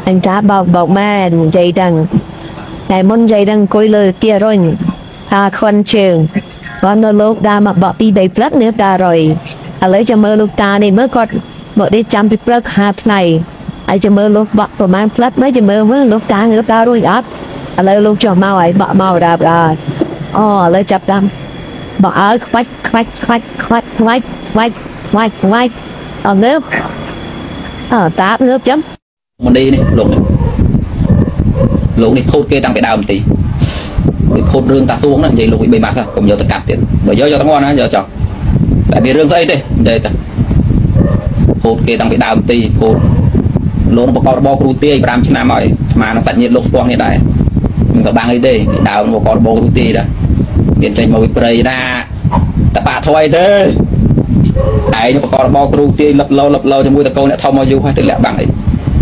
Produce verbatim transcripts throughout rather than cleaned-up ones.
anh ta bảo bảo ma dây đằng ngày môn dây đằng coi lời tia rồi à con trường và nó lúc đã mà bỏ đi đầy plug nữa đã rồi à lấy cho mơ lúc ta này mới còn mở đi chăm bị plug hạt này ai cho mơ lúc bỏประมาณ plug mấy cho mơ mới lúc ta người ta rồi áp à lấy lúc cho mau ấy bỏ mau đạp à oh lấy chập đâm bỏ ở khoách khoách khoách khoách khoách khoách khoách khoách ở nước ở tá nước chấm một đi này lục này lục này phốt kia đang bị đau một tí bị phốt rương ta xuống đó vậy lục bị bề mặt thôi cùng giờ ta cắt tiền bởi do cho ta ngon á giờ cho tại vì rương dây đây đây ta phốt kia đang bị đau một tí phốt lục nó có bao cù tia làm cho nam rồi mà nó sạch nhiệt lục quang như này mình có băng ấy đây bị đau nó có bao cù tia đó hiện trên màu bị prey ra ta bạ thôi thế ai nó có bao cù tia lập lâu lập lâu cho mũi ta câu này thâu mau du hay tự lẹ bằng ấy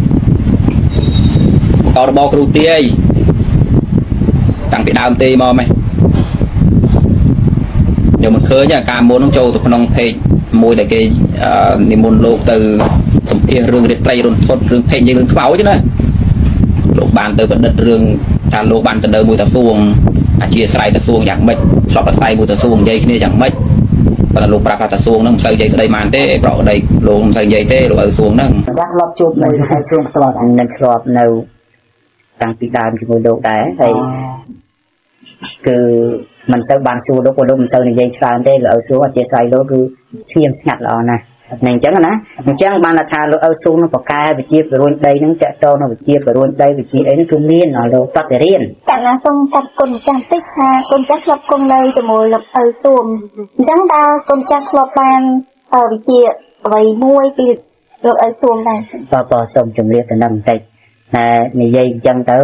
có bao cù tia tăng bị đau tê mò mày nếu mình khơi nha cam muốn ông châu tụi con phê môi để cái niềm môn lô từ sầm phe rương để play rôn thốt rương phê như rương khảo chứ này lô bàn từ vận đất rương thà lô bàn từ đời mùi ta xuồng à chia sai ta xuồng dạng mệt lọt ta sai mùi ta xuồng dây kia dạng mệt và là lô bạc ta xuồng nó sợi dây đây màn thế rõ đây lô sợi dây thế lô ở xuồng nó chắc lọt chụp này hay xuồng toàn anh nên lọt nâu tăng bị đàm cho mùi lô đá thì cứ mình sẽ bàn xu lúc lúc mình sau này dây tràn đây là ở xuống chia sai lúc cứ xuyên ngặt lò này này chẳng là nó chẳng ban là thà lúc ở xuống nó có ca bị chia rồi đây nó chạy to nó bị chia rồi đây bị chia đấy nó cứ miên ở đâu tắt để riêng chẳng là xong chặt con chặt tích ha con chắc lọc con đây cho mùi lọc ở xuống chẳng ta con chắc lọc ban ở bị chia vậy muôi bị được ở xuống này và bỏ xong chồng liệt từ năm tay là này dây chân tới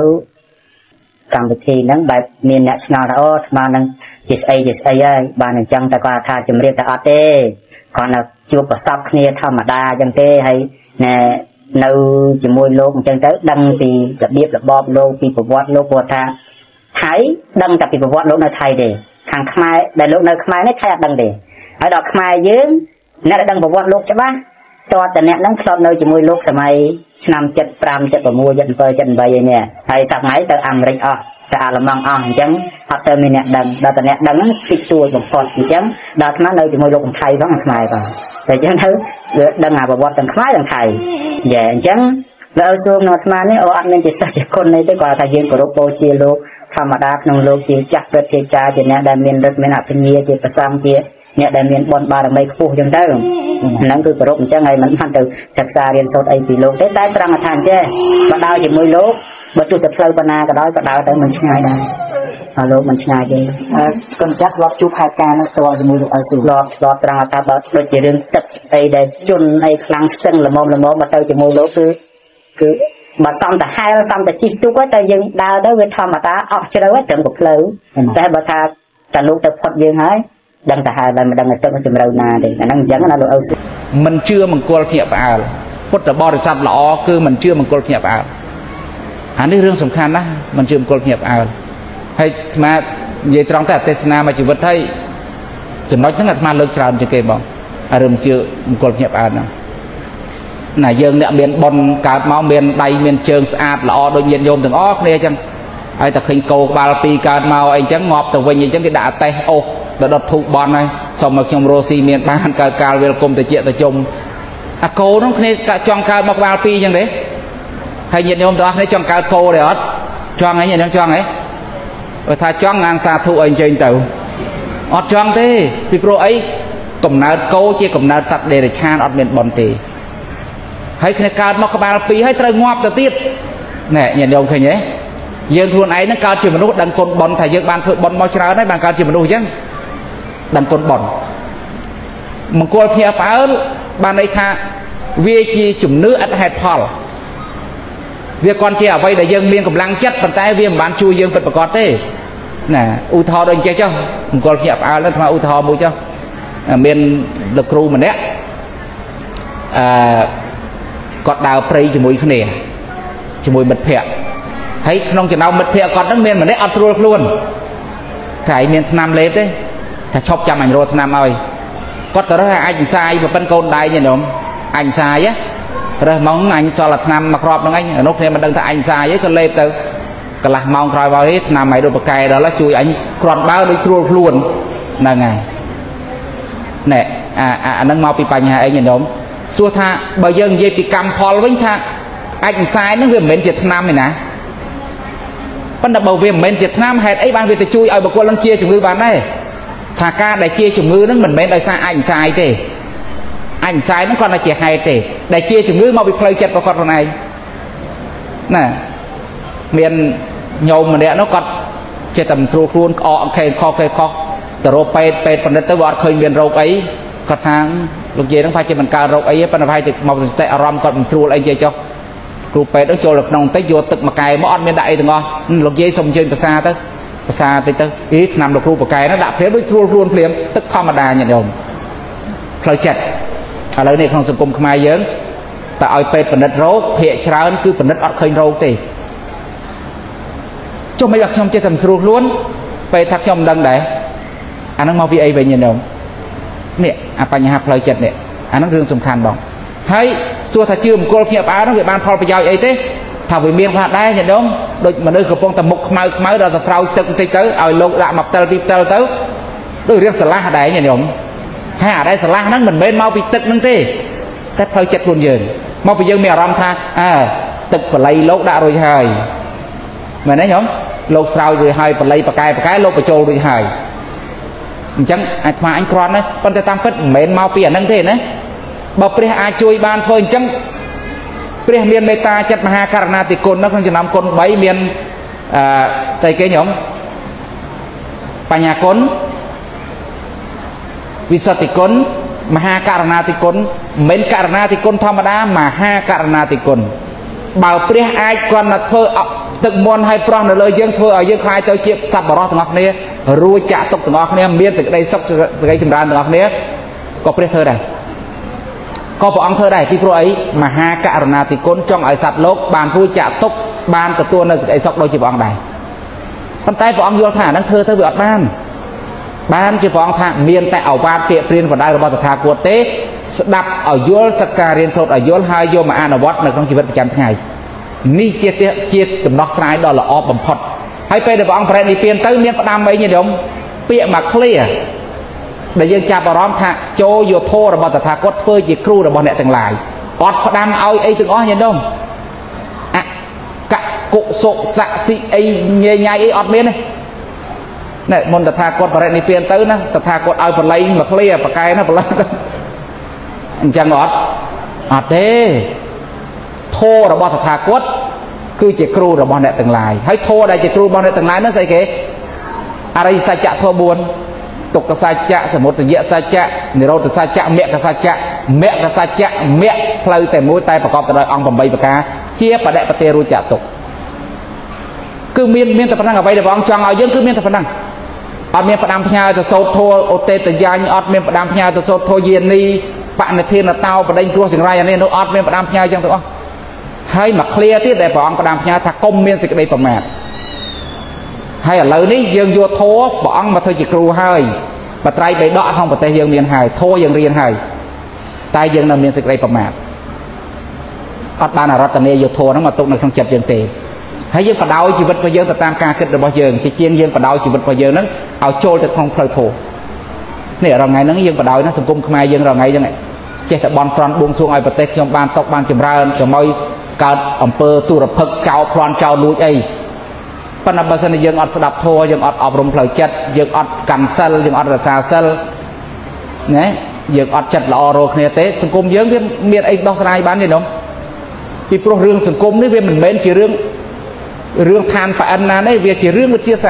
cầm thì nó bài miền nãy nào đó mà nó chỉ ai chỉ ai ai bà nó chân ta qua tha chấm riết ta ở đây còn là chưa có sắp kia thao mà đa chân tê hay nè nâu chỉ môi lô chân tới đăng thì là biết là bom lô thì phải vót lô của ta thái đăng tập thì phải vót lô nơi thay để hàng khai đại lô nơi khai nó thay đăng để ở đó khai dưới nó đã đăng phải vót lô chứ ba choแต่เนี่ยนั่งคลอดเลยจะมวยลูกสมัยนำเจ็ดปรามเจ็ดประมูลยันเปอร์ยันใบเนี่ยไอ้สักไหนแต่อเมริกาแต่อาลมังอ่างจังอักเสบมีเนี่ยดังดาวแต่เนี่ยดังนั้นติดตัวของฟอดจังดาวนั้นเลยจะมวยลูกของไทยต้องของไทยก่อนแต่จังเท่าดังงาบวชดังไทยดังไทยแย่จังแล้วส่วนนอทมาเนี่ยเอาอันนั้นจะสักคนในตัวกว่าทายยืนกับโลกโปเชียโลกธรรมดาขนมโลกจีจักรเทจาจีเนี่ยได้เมียนรถเมียนอภิญญาจีประสามจีเนี่ยได้เมียนบอลบาร์ไม่คู่ยังได้นั่นคือกระโดดจังไงมันมันtừศึกษาเรียนสดไอ้ปีโลกได้ได้พลังทานเจ้มาดาวจีมวยโลกมาจุดจะเพลินปนาก็ได้ก็ดาวแต่มันง่ายได้ฮัลโหลมันง่ายดีคนจักรล็อกจูพายการตัวจีมวยโลกเอาสู่ล็อกล็อกพลังทานแบบโดยจีเรื่องตัดไอ้ได้จนไอ้คลังซึ่งละมอมละมอมมาเติมจีมวยโลกคือคือบัดซ้ำแต่ให้ซ้ำแต่จีทุกว่าแต่ยังดาวได้เวทธรรมตาออกจะได้ว่าเติมกับเพลินแต่บัดทาแต่ลูกแต่พอดยังไงดังแต่หาดังดังแต่ก็จะมาเรานาเด็กนั่งจังนั่นเราเอาสิมันเชื่อมันกลัวเพียบอ่ะพุทธบริษัทหล่อคือมันเชื่อมันกลัวเพียบอ่ะอันนี้เรื่องสำคัญนะมันเชื่อมันกลัวเพียบอ่ะให้มาเยี่ยตรองแต่เทศนามาชีวิตให้จนน้อยนั่งมาเลิกชราจะเก็บบอกอารมณ์เชื่อมันกลัวเพียบอ่ะนะน่ะยังเนี่ยเมียนบอลการเมาเมียนใดเมียนเชิงสะอาดหล่อโดยเย็นโยมถึงอ้อเนี่ยจังไอ้ตะขิงโกบาลปีการเมาไอ้จังงอบแต่วันยังจังที่ด่าเตะโอđã đập thục bòn này xong mà trong Rosi miền Bắc cả cả welcome tới chuyện tới chồng à cô nó nên cả trong cả mặc bao pi như đấy hay nhiệt nhôm đó nên trong cả cô đấy hết trong ấy nhiệt trong ấy rồi thay trong ngàn xa thu anh trên tàu ọt trong thế vì pro ấy cầm nát cô chia cầm nát sạch để để chan ọt miền bòn tì hay cái cả mặc bao pi hay trời ngọt từ tiết nè nhiệt nhôm thấy nhé dương luôn ấy nó cao chỉ một lúc đằng cồn bòn thay dương ban thôi bòn bao trái đấy bàn cao chỉ một lúc chứดันคนบ่อนมังกรเพียป้าบ้านไอ้ท่าเวจีจุ่มเนื้ออัดแหดพอลเวียก่อนเจ้าไว้แต่ยังเมียนกำลังจัดปันใต้เวียมบ้านชูยังเป็นประกอบเต้น่ะอุทอโดนเจ้าเจ้ามังกรเพียป้าแล้วทำไมอุทอมูเจ้าเมียนตะครูมันเนี้ยกอดดาวปรีจมูกขณีจมูกมัดเพียให้น้องจะเอามัดเพียก่อนตั้งเมียนมันได้อัดรัวล้วนถ่ายเมียนทำเล็บเต้ถ้าชอบจำอันโรธนามเอาก็ตอนนั้นอันทรายแบบเป็นโกนได้เนี่ยน้องอันทรายอะ rồi mong anh so là năm mà crop nó anh lúc này mà đừng thấy anh xài với con lê từ cái là mong rồi vào hết nằm mày đồ bạc cày đó là chui anh còn bao đi trôi luôn là ngày nè à à nâng mau bị bài nhà anh nhìn đúng xua tha bây giờ dây bị cầm phò với tha anh sai nó về miền Việt Nam này nè bắt đầu bầu về miền Việt Nam hết ấy ban về từ chui ở bậc quân lăng chia chủng ngư bán đây thà ca đại chia chủng ngư nó mình bên đại sai anh sai thế anh sai nó còn là trẻ hay thế đại chia chủng ngư mau bị play chặt vào con này nè miền nhậu mà đẻ nó còn chơi tầm sưu luôn ọ khe kho khe kho từ rô pet pet phần đất tới vọt khơi miền râu ấy có tháng lúc gì nó phải chơi mình cào râu ấy phần phải chơi màu tệ arom còn sưu lại chơi cho rô pet nó cho lực nòng tới vô tực mà cài món miền đại từ ngon lúc gì xong chơi xa tới xa tới tới ít nằm được rô một cài nó đạp phép với sưu luôn phèm tức thò mà đà nhận đồng khơi chặt ở đây này không sử dụng mai dớn tại pet phần đất rô hệ trao cứ phần đất ọt khơi râu thì cho mấy bác trong chơi tầm sưu luôn về thắc trong đăng đấy anh nó mau vi về nhìn đâu nè à bà nhà hạp lời chật nè anh nó rương sùng khăn bỏng hay xua thà chưa một cô nhập á nó người ban phò bây giờ ấy thế thảo về miền hạt đây nhìn đúng đôi mà nơi của phong tầm mục mai mai rồi sau từng tí tới ở lâu đã mập tơ tiếp tơ tới đôi riêng sả hạt đấy nhìn đúng hay ở đây sả nó mình bên mau bị tật nâng thế cách hơi chật luôn giờ mau bây giờ mẹ ram tha à tật và lấy lỗ đã rồi hời mà nói nhóm lô sau rồi hai và lấy và cái và cái lô và trâu rồi hai chẳng ai mà anh con đấy con ta tam phất mến mau tiền năng thế đấy bảo pre ai chui ban phơi chẳng pre miền meta chặt mà ha karana thì con nó không chỉ nằm con bảy miền thầy cái nhóm bà nhà con vì sao thì con mà ha karana thì con mến karana thì con thầm đá mà ha karana thì con bảo pre ai con là thơ tự môn hay prong là lời dân thưa ở dân khai tới chiếc sắp bảo từng ngọc này ruồi chạ tục từng ngọc này miên từ đây sốc từ cái chìm ra từng ngọc này có pre thơ này có bộ ông thơ này thì pro ấy mà ha cả rna thì côn trong ở sạt lốp bàn ruồi chạ tục bàn từ tuôn là cái sốc đôi chỉ bọn này con tay bộ ông vô thả đang thơ thơ vượt ban ban chỉ bọn thả miên tại ở ban tiệm riêng và đây là bao thả cuột tế đập ở vô sắc cà riêng sốt ở vô hai vô mà ăn ở bót là trong chỉ vật trăm ngày ni chia chia tầm nóc sai đó là ọp bầm phật hay pe được ông phải đi tiền tới miền Nam ấy như đúng bịa mà clear để dân cha bảo róm thà cho vô thô rồi bảo ta thà cốt phơi chỉ kêu rồi bọn nẹt từng lại ọt Nam ao ấy từng ó như đúng à cả cụ sộ sạ xị ấy nhây nhai ấy ọt bên này này môn ta thà cốt phải đi tiền tới nó ta thà cốt ao phải lấy mà clear và cái nó phải lấy chẳng ọt ọt thế thô rồi bọn thà cốt cứ chỉ kêu rồi bọn nẹt từng lại hay thô đây chỉ kêu bọn nẹt từng lại nó sẽ cái à đây sai chạ thô buồn tục cái sai chạ thì một từ dễ sai chạ người đâu từ sai chạ mẹ cái sai chạ mẹ cái sai chạ mẹ lời tại mũi tay và con từ đời ông bầm bay và cá chia và đại và tê ru chạ tục cứ miên miên tập năng ở đây để bọn chọn ở dân cứ miên tập năng ở miên tập năng nhau từ sâu thô ô tê từ giang ở miên tập năng nhau từ sâu thô yên đi bạn này thiên là tao và đây cua chừng rai nên nó ở miên tập năng nhau chẳng được hay mà clear tiếp để bọn đam nhà thà công miên dịch đây phẩm mẹ hay là lời ní dương vô thố bọn mà thôi chỉ kêu hơi mà trai bị đọ không phải tay dương miền hải thô dương riêng hải tay dương là miền dịch đây phẩm mẹ ở ban là rất nhiều vô thô nó mà tụng được trong chật dương tề hay dương phải đau chỉ vật vào dương tam ca kết được bao dương chỉ chiên dương phải đau chỉ vật vào dương nó ao trôi từ không phơi thô nè rồi ngày nó dương phải đau nó sùng cung không ai dương rồi ngày dương này chết là bon front buông xuống ai bật tay trong ban tóc ban chìm ra rồi môi cả ông pơ tu rập phật chào phan chào núi ấy, phần nào bây giờ dân ọt đạp thô dân ọt ọp rồng phơi chật dân ọt cắn sel dân ọt là xa sel, nhé dân ọt chật là oro kia té, sừng cung dân cái miền ấy đo sai bán gì không? Vì pro riêng sừng cung đấy vì mình bên chỉ riêng riêng than phải ăn na đấy vì chỉ riêng một chia sẻ,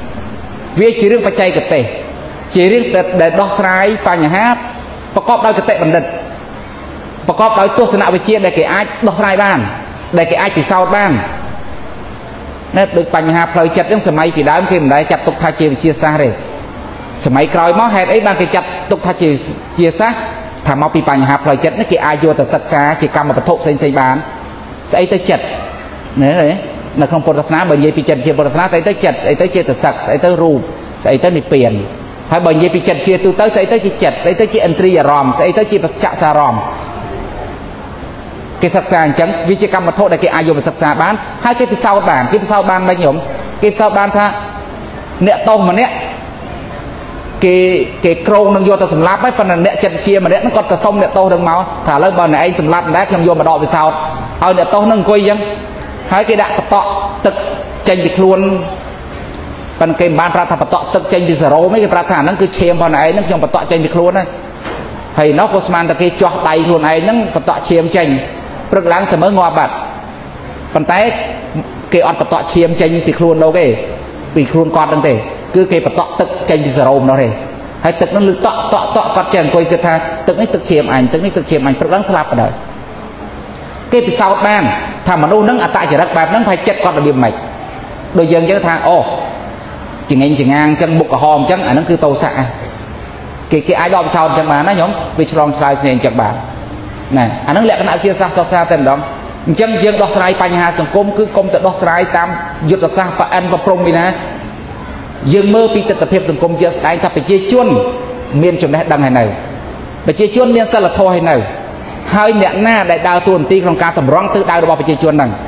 vì chỉ riêng phải chạy cái tệ, chỉ riêng để đo sai phải nhà hát,ประกอบដោយ cái tệ bản định ประกอบដោយទស្សនវិជ្ជាដែលគេអាចដោះស្រាយបានដែលគេអាចពិសោធន៍បានណែដូចបញ្ហាផ្លូវចិត្តហ្នឹងសម័យពីដើមគេមិនដែលចាត់ទុកថាជាវិទ្យាសាស្ត្រទេសម័យក្រោយមកហេតុអីបានគេចាត់ទុកថាជាវិទ្យាសាស្ត្រថាមកពីបញ្ហាផ្លូវចិត្តនេះគេអាចយកទៅសិក្សាជាកម្មវត្ថុផ្សេងៗបានស្អីទៅចិត្តណែនៅក្នុងពុទ្ធសាសនាបើនិយាយពីចិត្តជាពុទ្ធសាសនាស្អីទៅចិត្តស្អីទៅចេតសិកស្អីទៅរូបស្អីទៅនិព្វានហើយបើនិយាយពីចិត្តជាទូទៅស្អីទៅជាចិត្តស្អីទៅជាឥន្ទ្រីយអារម្មណ៍ស្អីទៅជាបច្ចៈសារមគេសិក្សាអញ្ចឹងវាជាកម្មវត្ថុដែលគេអាចយកទៅសិក្សាបានហើយគេពិសោធន៍បានគេពិសោធន៍បានមិនញោមគេពិសោធន៍បានថាអ្នកតោសម្នាក់គេគេក្រងនឹងយកទៅសម្លាប់ហើយប៉ុន្តែអ្នកចិត្តវិទ្យាម្នាក់ហ្នឹងគាត់ក៏សុំអ្នកតោនឹងមកថាឥឡូវបើអ្នកឯងសម្លាប់ដែរខ្ញុំយកមកដកពិសោធន៍ឲ្យអ្នកតោនឹងអង្គុយអញ្ចឹងហើយគេដាក់បតក់ទឹកចេញពីខ្លួនប៉ុន្តែគេមិនបានប្រាប់ថាបតក់ទឹកចេញពីសរោមទេគេប្រាប់ថាហ្នឹងគឺឈាមរបស់អ្នកឯងហ្នឹងខ្ញុំបតក់ចេញពីខ្លួនហើយហើយនោះក៏ស្មានតែគេចោះដៃខ្លួនឯងហ្នឹងបតក់ឈាមចេញព្រឹកឡើងទៅមើលងាប់បាត់ប៉ុន្តែគេអត់បតក់ឈាមចេញពីខ្លួនលោកទេពីខ្លួនគាត់ហ្នឹងទេគឺគេបតក់ទឹកចេញពីសរោមនោះទេហើយទឹកហ្នឹងលឺតក់តក់តក់គាត់ចេះអង្គុយគិតថាទឹកនេះទឹកឈាមអញទឹកនេះទឹកឈាមអញព្រឹកឡើងស្លាប់បណ្ដោយគេពិសោធន៍បានថាមនុស្សហ្នឹងអត្តចរិតបែបហ្នឹងហើយចិត្តគាត់របៀបម៉េចដូចយើងចឹងថាអូចង្អេងចង្ងាងចឹងមុខក្រហមចឹងអាហ្នឹងគឺតោសៈគេគេអាចដកពិសោធន៍ចឹងបានណាញោមវាឆ្លងឆ្លើយគ្នាចឹងបានណាអាហ្នឹងលក្ខណៈវិទ្យាសាស្ត្រសុខថាតែម្ដងអញ្ចឹងយើងដោះស្រាយបញ្ហាសង្គមគឺកុំទៅដោះស្រាយតាមយុទ្ធសាស្ត្រប្រអិនប្រព្រំវិណាយើងមើលពីទស្សនវិជ្ជាសង្គមជាក់ស្ដែងថាប្រជាជនមានចំណេះដឹងហើយនៅប្រជាជនមានសិលធម៌ហើយនៅហើយអ្នកណាដែលដើរតួនាទីក្នុងការតម្រង់ទិសដៅរបស់ប្រជាជនហ្នឹង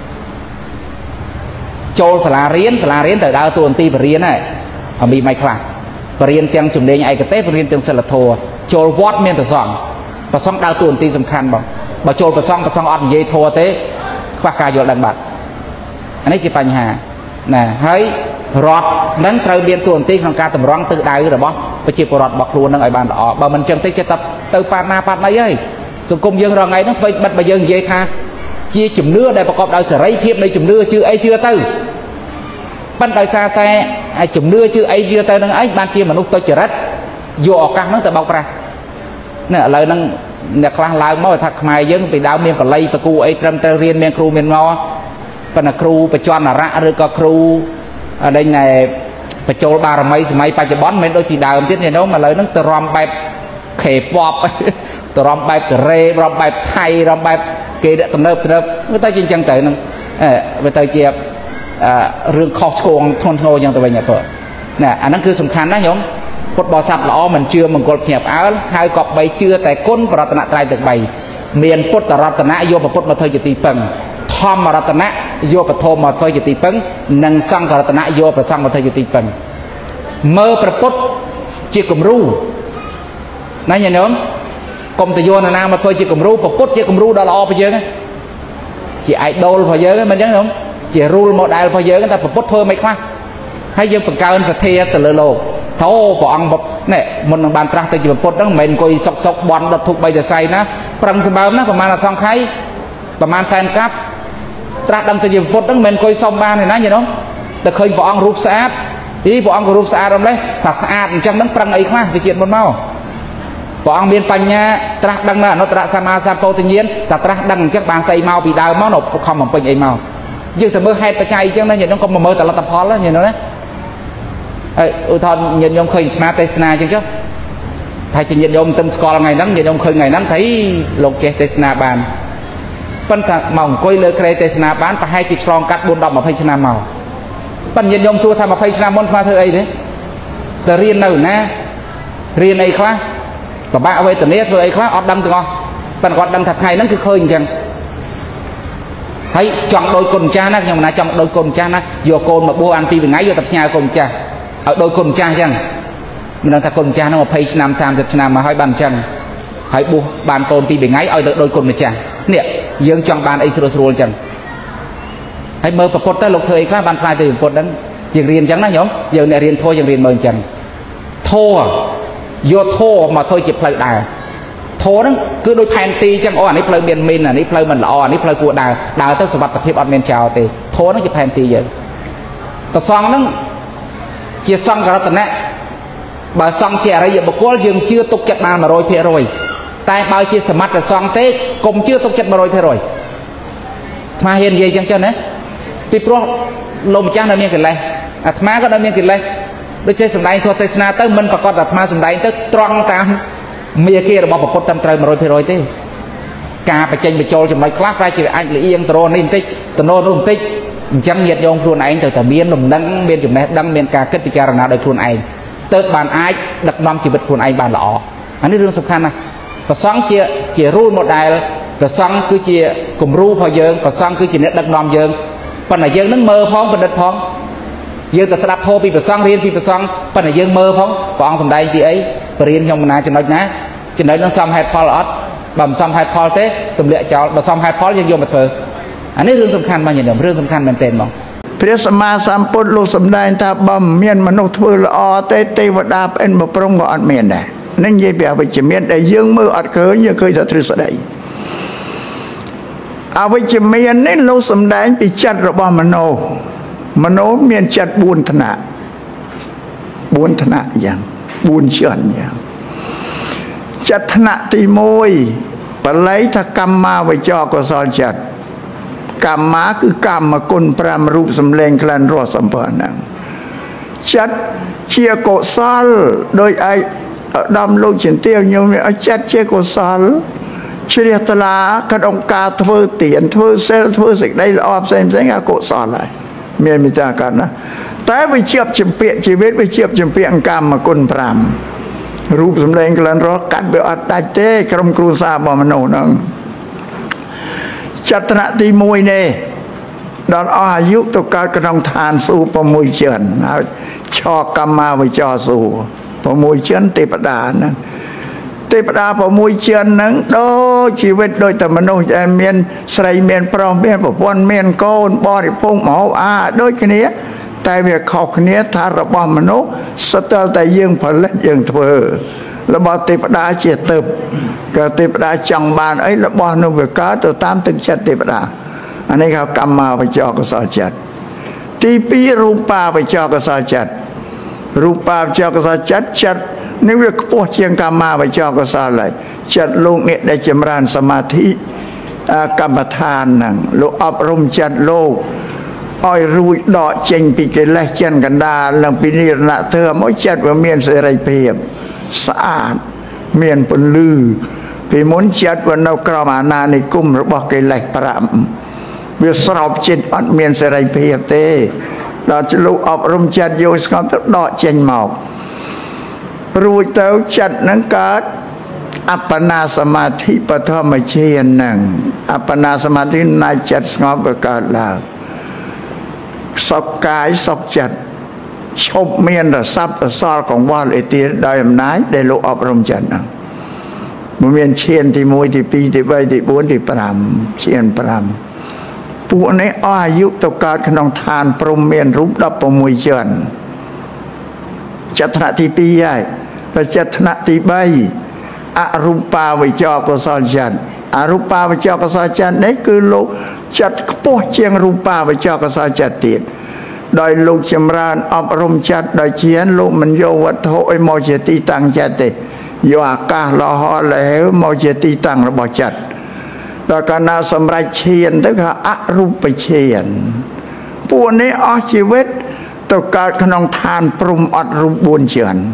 ចូលសាលារៀនសាលារៀនទៅដើរតួនាទីបរិញ្ញាហើយមានមិនខ្លះបរិញ្ញាទាំងជំនាញឯកទេសបរិញ្ញាទាំងសិលធម៌ចូលវត្តមានប្រសង់ប្រសង់ដើរតួនាទីសំខាន់បងបើចូលប្រសង់ប្រសង់អត់និយាយធម៌ទេខ្វះការយល់ដឹងបាត់អានេះជាបញ្ហាណាហើយរដ្ឋនឹងត្រូវមានតួនាទីក្នុងការតម្រង់ទិសដៅរបស់ប្រជាពលរដ្ឋរបស់ខ្លួននឹងឲ្យបានល្អបើមិនចឹងទេចេះតែទៅប៉ាណាប៉ាណីហើយសង្គមយើងរងថ្ងៃហ្នឹងធ្វើបិទបើយើងនិយាយថាជាជំនឿដែលប្រកបដោយសេរីភាពនៃជំនឿជឿអីជឿទៅប៉ុន្តែដោយសារតែជំនឿជឿអីជឿទៅនឹងឯងបានជាមនុស្សទុច្ចរិតយកឱកាសហ្នឹងទៅបោកប្រាស់ណែឥឡូវហ្នឹងអ្នកខ្លះឡើងមកថាខ្មែរយើងពីដើមមានបល័យបកគូអីត្រឹមត្រូវរៀនមានគ្រូមានមកប៉ុន្តែគ្រូបច្ចុប្បន្នអរៈឬក៏គ្រូអដេញណែបញ្ចូលបារមីសម័យបច្ចុប្បន្នមិនដូចពីដើមទៀតញោមឥឡូវហ្នឹងទៅរំបែបខេប៉បទៅរំបែបកូរ៉េរំបែបថៃរំបែបគេដាក់ទំនើបទំនើបវាទៅជាអញ្ចឹងទៅហ្នឹងវាទៅជារឿងខុសឆ្គងធ្ងន់ធ្ងរអញ្ចឹងទៅវិញអត់ព្រោះណែអាហ្នឹងគឺសំខាន់ណាស់ញោមពុទ្ធបរិស័ទល្អមិនជឿមង្គលភ្ញាក់ផ្អើលហើយក៏បីជឿតែគុណបរតនត្រ័យទាំងបីមានពុទ្ធរតនៈយកពុទ្ធមកធ្វើជាទីពឹងធម្មរតនៈយកពធមមកធ្វើជាទីពឹងនិងសង្ឃរតនៈយកប្រសង្ឃមកធ្វើជាទីពឹងមើលព្រះពុទ្ធជាគំរូណាញោមកុំទៅយកនរណាមកធ្វើជាគំរូព្រះពុទ្ធជាគំរូដ៏ល្អរបស់យើងជាអាយដូលរបស់យើងមិនអញ្ចឹងញោមជា rule model របស់យើងតែព្រះពុទ្ធធ្វើមិនខ្លះហើយយើងបង្កើនសទ្ធាទៅលើលោកធោព្រះអង្គណែមុននឹងបានត្រាស់ទៅជាពុទ្ធហ្នឹងមិនមែនអង្គុយសុកសុកបន់ដុតធុកបីដស័យណាប្រឹងសម្បើមណាប្រហែលអសង្ខ័យប្រហែលសែនកាប់ត្រាស់ដឹងទៅជាពុទ្ធហ្នឹងមិនមែនអង្គុយសុំបានទេណាញោមតែឃើញព្រះអង្គរូបស្អាតអីព្រះអង្គក៏រូបស្អាតម្លេះថាស្អាតអញ្ចឹងហ្នឹងប្រឹងអីខ្លះវាជាតិមុនមកព្រះអង្គមានបញ្ញាត្រាស់ដឹងនៅអនុត្តរសម្មាសម្ពោធិញ្ញាណតែត្រាស់ដឹងអញ្ចឹងបានស្អីមកពីដើមមកនៅខំបំពេញអីមកយើងទៅមើលហេតុបច្ច័យអញ្ចឹងណាញោមកុំមើលតែលទ្ធផលណាញោមណាហើយឧទាហរណ៍ញាតិញោមឃើញអាត្មាទេសនាអញ្ចឹងចុះហើយជាញាតិញោមមិនស្គាល់ថ្ងៃហ្នឹងញាតិញោមឃើញថ្ងៃហ្នឹងថាលោកចេះទេសនាបានប៉ុន្តែមកអង្គុយលើក្រែទេសនាបានប្រហែលជាឆ្លងកាត់បួន ដប់ ยี่สิบឆ្នាំមកប៉ុន្តែញាតិញោមសួរថាยี่สิบឆ្នាំមុនអាត្មាធ្វើអីទេតែរៀននៅណារៀនអីខ្លះពិបាកវេទនាធ្វើអីខ្លះអត់ដឹងទាំងអស់ប៉ុន្តែគាត់ដឹងថាថ្ងៃហ្នឹងគឺឃើញអញ្ចឹងហើយចង់ដូចគុណម្ចាស់ណាខ្ញុំមិនណាចង់ដូចគុណម្ចាស់ណាយកកូនមកបួសអានពីថ្ងៃយកតែផ្ញើគុណម្ចាស់ឲ្យដូចគុណម្ចាស់អញ្ចឹងមិនដឹងថាគុណម្ចាស់ហ្នឹងยี่สิบឆ្នាំសាមសិបឆ្នាំមកហើយបានអញ្ចឹងហើយបួសបានកូនពីថ្ងៃឲ្យទៅដូចគុណម្ចាស់នេះយើងចង់បានអីស្រួលស្រួលអញ្ចឹងហើយមើលប្រពុតទៅលោកធ្វើអីខ្លះបានខ្លាយទៅប្រពុតហ្នឹងយើងរៀនអញ្ចឹងណាញោមយើងអ្នករៀនធម៌យើងរៀនមើលអញ្ចឹងធម៌យកធម៌មកធ្វើជាផ្លូវដើរធម៌ហ្នឹងគឺដូចផែនទីអញ្ចឹងអូអានេះផ្លូវមានមីនអានេះផ្លូវមិនល្អអានេះផ្លូវគួរដើរដើរទៅសុវត្ថិភាពអត់មានចោលទេធម៌ហ្នឹងជាផែនទីយើងប្រសងហ្នឹងជាសង្ឃរតនៈបើសង្ឃជាអរិយបុគ្គលយើងជឿទុកចិត្តបានone hundred percentតែបើជាសមត្ថសង្ឃទេកុំជឿទុកចិត្តone hundred percentអាត្មាហ៊ាននិយាយអញ្ចឹងចុះណាពីព្រោះលោកម្ចាស់នៅមានកិលេសអាត្មាក៏នៅមានកិលេសដូចជាសម្ដែងធម៌ទេសនាទៅមិនប្រកាសអាត្មាសម្ដែងទៅត្រង់តាមមេគារបស់ពុទ្ធត្រឹមត្រូវone hundred percentទេការបញ្ចេញបញ្ចូលចំណុចខ្លះប្រហែលជាអាចលៀងត្រនេះបន្តិចតំណនោះបន្តិចអញ្ចឹងញាតិញោមខ្លួនឯងទៅតែមានលំនឹងមានចំណេះដឹងមានការគិតពិចារណាដោយខ្លួនឯងទៅបានអាចដឹកនាំជីវិតខ្លួនឯងបានល្អអានេះរឿងសំខាន់ណាស់ប្រសងជាជា rule model បប្រសង់គឺជាគំរូរបស់យើងប្រសង់គឺជាអ្នកដឹកនាំយើងប៉ុន្តែយើងនឹងមើលផងបណ្ឌិតផងយើងទៅស្ដាប់ធម៌ពីប្រសង់រៀនពីប្រសង់ប៉ុន្តែយើងមើលផងព្រះអង្គសម្ដែងពីអីបរៀនខ្ញុំណាចំណុចណាចំណុចនឹងសមហេតុផលអត់បើមិនសមហេតុផលទេទម្លាក់ចោលបើសមហេតុផលយើងយកមកធ្វើអានេះរឿងសំខាន់មកញញុំរឿងសំខាន់មែនទែនមកព្រះសម្មាសម្ពុទ្ធលោកសម្ដែងថាបើមិនមានមនុស្សធ្វើល្អទេទេវតាផ្អិនបប្រំក៏អត់មានដែរនឹងនិយាយពីអវិជ្ជមានដែលយើងមើលអត់ឃើញយើងឃើញតែទ្រឹស្ដីអវិជ្ជមាននេះលោកសម្ដែងពីចិត្តរបស់មនុស្សមនោមានចិត្តបួនថ្នាក់បួនថ្នាក់យ៉ាងបួនជាន់យ៉ាងចិត្តថ្នាក់ទីមួយបល័យថាកម្មាវិជ្ជាកុសលចិត្តកម្មាគឺកម្មគុណប្រាំរូបសម្លេងក្លិនរសសម្ព័ន្ធហ្នឹងចិត្តជាកុសលដោយឯកដំលោកជំទាវញោមឲ្យចិត្តជាកុសលជ្រះថ្លាក្នុងការធ្វើទានធ្វើសិលធ្វើសេចក្តីល្អផ្សេងផ្សេងអកុសលហើយមានមេត្តាកណ្ណាតែវាជាប់ជំពាក់ជីវិតវាជាប់ជំពាក់កម្មគុណប្រាំរូបសម្លេងក្លិនរសកាត់វាអត់ដាច់ទេក្រុមគ្រួសាររបស់មនុស្សហ្នឹងចិត្តថ្នាក់ទីមួយនេះដល់អស់អាយុទៅកើតក្នុងឋានសួគ៌ប្រមួយជាន់ហើយឆកម្មាវិជ្ជាសួគ៌ប្រមួយជាន់ទេវតាហ្នឹងទេវតាប្រមួយជាន់ហ្នឹងដូចជីវិតដូចតែមនុស្សដែលមានស្រីមានប្រុសមានប្រពន្ធមានកូនបរិភោគម្ហូបអាហារដូចគ្នាតែវាខុសគ្នាថារបស់មនុស្សស្ទើរតែយើងផលិតយើងធ្វើរបស់ទេវតាជាទៅក៏ទេវតាចង់បានអីរបស់នោះវាកើតទៅតាមទឹកចិត្តទេវតាអានេះเขาកម្មាវិជ្ជាកុសលចិត្តទីពីររូបាវិជ្ជាកុសលចិត្តរូបាវិជ្ជាកុសលចិត្តចិត្តនេះវាខ្ពស់ជាងកម្មាវិជ្ជាកុសលហើយចិត្តលោកអ្នកដែលចម្រើនសមាធិកម្មដ្ឋានហ្នឹងលោកអប់រំចិត្តលោកឲ្យរួចដកចេញពីកិលេសចិនកណ្ដាលនិងពីនិរណធម៌មកចិត្តវាមានសេរីភាពស្អាតមានពន្លឺពីមុនចិត្តវានៅក្រោមអាណានិគមរបស់កិលេសប្រាំវាស្រោបចិត្តអត់មានសេរីភាពទេដល់ចលោកអប់រំចិត្តយកស្គមទៅដកចេញមករួចទៅចិត្តនឹងកើតអបណាសមាធិបឋមជានឹងអបណាសមាធិណៃចិត្តស្ងប់វាកើតឡើងសុខកាយសុខចិត្តឈប់មានរស័ព្ទរសល់កង្វល់អេទាដោយអំណាចដែលលោកអប់រំចិត្តហ្នឹងមិនមានឈានទីមួយទីពីរទីបីទីបួនទីប្រាំឈានប្រាំពួកនេះអស់អាយុទៅកើតក្នុងឋានព្រំមានរូបដប់ប្រាំមួយជាន់ចិត្តថ្នាក់ទីពីរហើយហើយចិត្តថ្នាក់ទីបីអរូបាវិជ្ជាកុសលចិត្តអរូបាវិជ្ជាកុសលចិត្តនេះគឺលោកចិត្តខ្ពស់ជាងរូបាវិជ្ជាកុសលចិត្តទៀតដោយលោកចម្រើនអប់រំចិត្តដោយជាលោកមិនយកវត្ថុឲ្យមកជាទីតាំងចិត្តទេយកអាកាសលហលហេវមកជាទីតាំងរបស់ចិត្តដល់កាលណាសម្រេចឈានទៅគឺអរូបឈានពួកនេះអស់ជីវិតទៅកើតក្នុងឋានព្រំអត់រូបបួនជាន់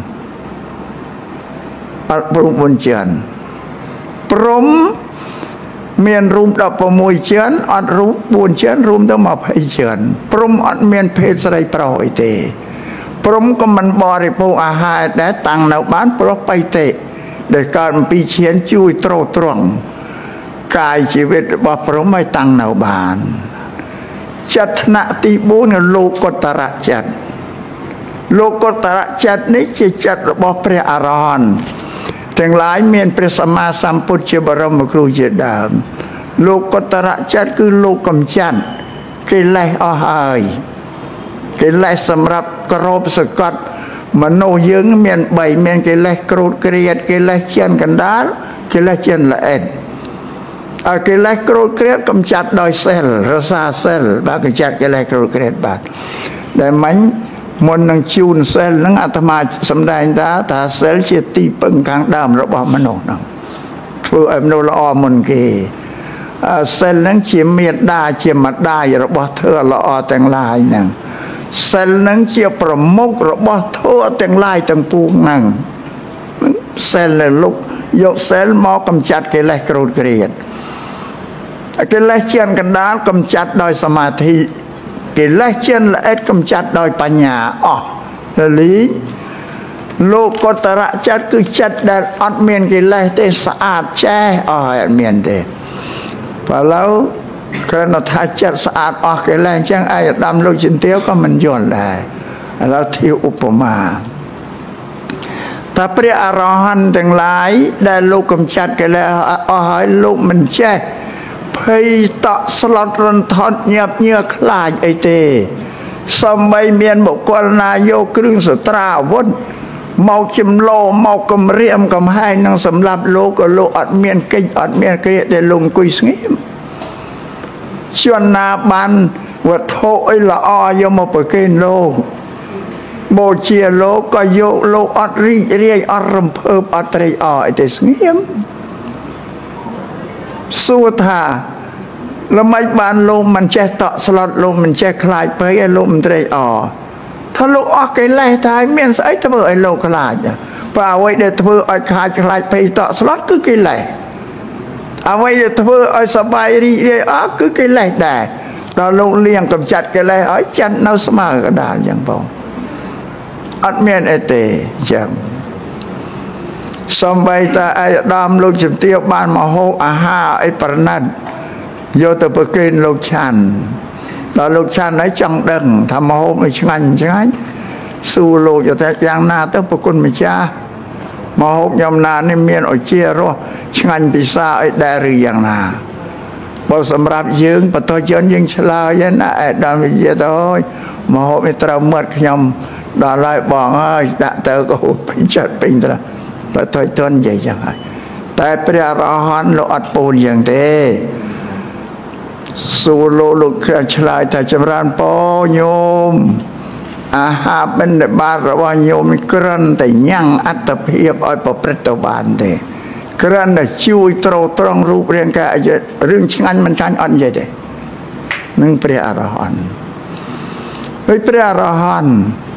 អត់រូបបួនជាន់ព្រំមានរូបដប់ប្រាំមួយជាន់អត់រូបបួនជាន់រួមទៅยี่สิบជាន់ព្រំអត់មានភេទស្រីប្រុសអីទេព្រំក៏មិនបរិភោគអាហារដែលតាំងនៅបានព្រោះបៃតេដែលកើតអំពីឈានជួយត្រោត្រង់កាយជីវិតរបស់ព្រំឲ្យតាំងនៅបានចិត្តថ្នាក់ទីបួនគឺលោកុត្តរចិត្តលោកុត្តរចិត្តនេះជាចិត្តរបស់ព្រះអរហន្តទាំងឡាយមានព្រះសម្មាសម្ពុទ្ធជាបរមគ្រូជាដើមលោកុត្តរចិត្តគឺលោកកំចាត់កិលេសអស់ហើយកិលេសសម្រាប់ក្របសកត់មនុស្សយើងមានបីមានកិលេសក្រោធក្រៀតកិលេសជឿនកណ្ដាលកិលេសជឿនល្អិតអកិលេសក្រោធក្រៀតកំចាត់ដោយសិលរសាសិលបាទកំចាត់កិលេសក្រោធក្រៀតបាទដែលមិញមុននឹងជូនសិលនឹងអាត្មាសម្ដែងថាថាសិលជាទីពឹងខាងដើមរបស់មនុស្សហ្នឹងធ្វើឲ្យមនុស្សល្អមុនគេសិលនឹងជាមេត្តាជាម្ដាយរបស់ធម៌ល្អទាំងឡាយហ្នឹងសិលនឹងជាប្រមុខរបស់ធម៌ទាំងឡាយទាំងពួងហ្នឹងសិលលុកយកសិលមកកំចាត់កិលេសក្រោធក្រៀតកិលេសជឿនកណ្ដាលកំចាត់ដោយសមាធិកិលេសជឿនល្អិតកំចាត់ដោយបញ្ញាអស់លីលោកុត្តរចិត្តគឺចិត្តដែលអត់មានកិលេសទេស្អាតចេះអស់ហើយអត់មានទេ và lâu cái nó thay chất sạch ở cái lên chẳng ai đâm lúc chín tiếu có mình dồn lại là thiếu upama ta pria arahanទាំងឡាយដែលលោកកំចាត់គេលែអស់ហើយលោកមិនចេះភ័យតក់ស្លុតរន្ធត់ញាប់ញើខ្លាចអីទេសំបីមានបុគ្គលណាយកគ្រឿងសត្រាអាវុធមកចម្លោមកគំរាមកំហែងនឹងសម្លាប់លោកក៏លោកអត់មានកិច្ចអត់មានគ្រាដែលលោកអង្គុយស្ងៀមជួនណាបានវត្ថុអីល្អយកមកប្រគេនលោកមកជាលោកក៏យកលោកអត់រីករាយអត់រំភើបអត់ត្រេកអរអីទេស្ងៀមសួរថាល្មិចបានលោកមិនចេះតក់ស្លុតលោកមិនចេះខ្លាចភ័យឲ្យលោកមិនត្រេកអរថាលោកអស់កិលេសតែមានស្អីធ្វើឲ្យលោកខ្លាចបើអ្វីដែលធ្វើឲ្យខ្លាចខ្លាចភ័យតក់ស្លុតគឺកិលេសអ្វីដែលធ្វើឲ្យសប្បាយរីករាយអស់គឺកិលេសដែរដល់លោកលៀងកំចាត់កិលេសឲ្យចាត់នៅស្មើកដាលអញ្ចឹងបងអត់មានអីទេអញ្ចឹងសំបីតាអាយដាមលោកជំទាវបានមកហូបអាហារអីប្រណិតយកទៅប្រគេនលោកឆាន់ដល់លោកឆាន់ហើយចង់ដឹងថាមកហូបឲ្យឆ្ងាញ់ឆ្ងាញ់សួរលោកយកតែយ៉ាងណាទៅប្រគុណម្ចាស់មកហូបញ៉ាំណានេះមានអជារសឆ្ងាញ់ពិសាអីដែរឬយ៉ាងណាបើសម្រាប់យើងបតជនយើងឆ្លើយណាអេដល់វិជាទៅហើយមកហូបឲ្យត្រូវមាត់ខ្ញុំដល់ហើយបងហើយដាក់ទៅក៏ពេញចិត្តពេញត្រង់បតជននិយាយចឹងហើយតែព្រះអរហន្តលោកអត់ពូនយ៉ាងទេសួរលោកលោកឆ្លើយថាចម្រើនពរញោមអាហារបិណ្ឌបាតរបស់ញោមគ្រាន់តែញ៉ាំងអត្តភាពឲ្យប្រព្រឹត្តទៅបានទេគ្រាន់តែជួយត្រោត្រង់រូបរាងកាយរឿងឆ្ងាញ់មិនឆ្ងាញ់អត់និយាយទេនឹងព្រះអរហន្តហើយព្រះអរហន្ត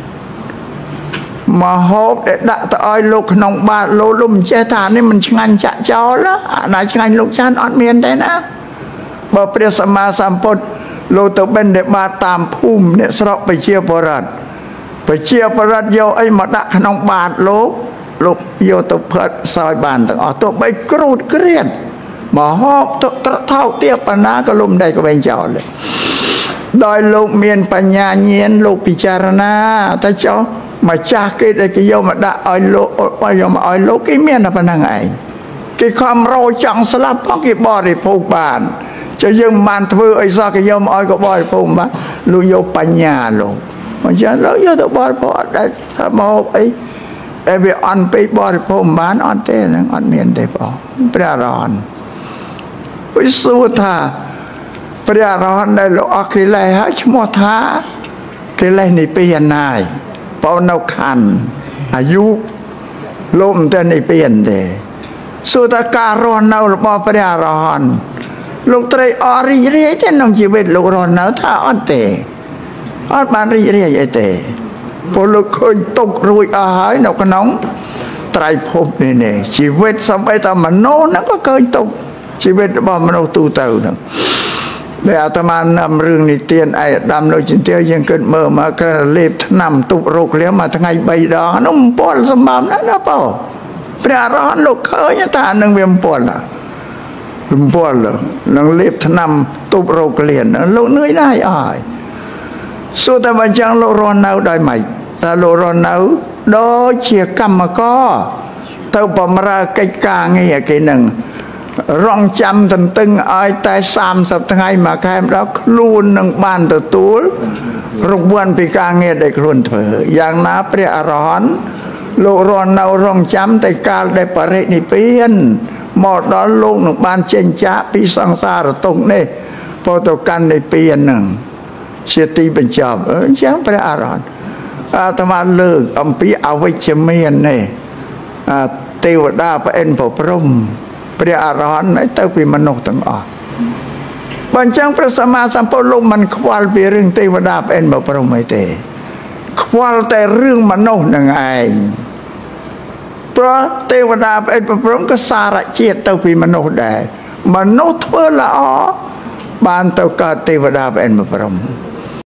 មហូបដែលដាក់ទៅឲ្យលោកក្នុងបាតលោកលោកមិនចេះថានេះមិនឆ្ងាញ់ចាក់ចោលអាណាឆ្ងាញ់លោកចាន់អត់មានទេណាបើព្រះសម្មាសម្ពុទ្ធលោកទៅបិណ្ឌបាតតាមភូមិអ្នកស្រុកប្រជាពលរដ្ឋប្រជាពលរដ្ឋយកអីមកដាក់ក្នុងបាតលោកលោកយកទៅផ្កាត់សោយបានទាំងអស់ទោះបីគ្រូតក្រៀតមហូបទៅត្រថោកទៀបបណ្ណាក៏លំដៃក៏វិញចោលដោយលោកមានបញ្ញាញាណលោកពិចារណាតែចោលម្ចាស់គេដែលគេយកមកដាក់ឲ្យលោកយកមកឲ្យលោកគេមានតែប៉ុណ្្នឹងឯងគេខំរោចង់ស្លាប់ផងគេបរិភោគបានចុះយើងមិនបានធ្វើអីសោះគេយកមកឲ្យក៏បរិភោគបានលោកយកបញ្ញាលោកអញ្ចឹងលោកយកទៅបរិភោគអត់ដែរថាមកអីតែវាអន់ពេកបរិភោគមិនបានអត់ទេហ្នឹងអត់មានទេបងព្រះអរហន្តវិសុទ្ធថាព្រះអរហន្តដែលលោកអស់កិលេសហើយឈ្មោះថាកិលេសនិព្វានណាយបើនៅខណ្ឌអាយុលោកមិនទៅនិព្វានទេសួរថាការរស់នៅរបស់ព្រះអរហន្តលោកត្រីអរីករាយទេក្នុងជីវិតលោករស់នៅថាអត់ទេអត់បានរីករាយអីទេព្រោះលោកឃើញទុករួចអស់ហើយនៅក្នុងត្រៃភពនេះនេះជីវិតសំបីតែមនុស្សហ្នឹងក៏ឃើញទុកជីវិតរបស់មនុស្សទូទៅហ្នឹងដែលអាត្មានាំរឿងនិទានឯកឧត្តមលោកជំទាវយើងគិតមើលមកក្រលេបថ្នាំទប់រោគលាមួយថ្ងៃបីដងនោះអំពលសម្បំណាស់ណាបងព្រះអរហន្តលោកឃើញថានឹងវាអំពលណាអំពលនឹងលេបថ្នាំទប់រោគលានលោកនឿយណាស់អស់ហើយសួរតែបើចឹងលោករស់នៅដោយម៉េចតើលោករស់នៅដូចជាកម្មករទៅបម្រើកិច្ចការងារគេនឹងរងចាំទន្ទឹងឲ្យតែសាមសិបថ្ងៃមួយខែម្ដងខ្លួននឹងបានទទួលរង្វាន់ពីការងារដែលខ្លួនធ្វើយ៉ាងណាព្រះអរហន្តលោករស់នៅរងចាំតែកាលដែលបរិនិព្វានមកដល់លោកនឹងបានចេញចាកពីសង្សារទុក្ខនេះពោលទៅកាន់និព្វាននឹងជាទីបញ្ចប់អញ្ចឹងព្រះអរហន្តអាត្មាលើកអំពីអវិជ្ជមាននេះទេវតាប្រអិនប្រព្រំព្រះអរហន្តទៅពីមនុស្សទាំងអស់បើអញ្ចឹងព្រះសម្មាសម្ពុទ្ធលោកមិនខ្វល់ពីរឿងទេវតាប្រអិនប្រព្រំអីទេខ្វល់តែរឿងមនុស្សនឹងឯងព្រោះទេវតាប្រអិនប្រព្រំក៏សារជាតិទៅពីមនុស្សដែរមនុស្សធ្វើល្អបានទៅកើតទេវតាប្រអិនប្រព្រំ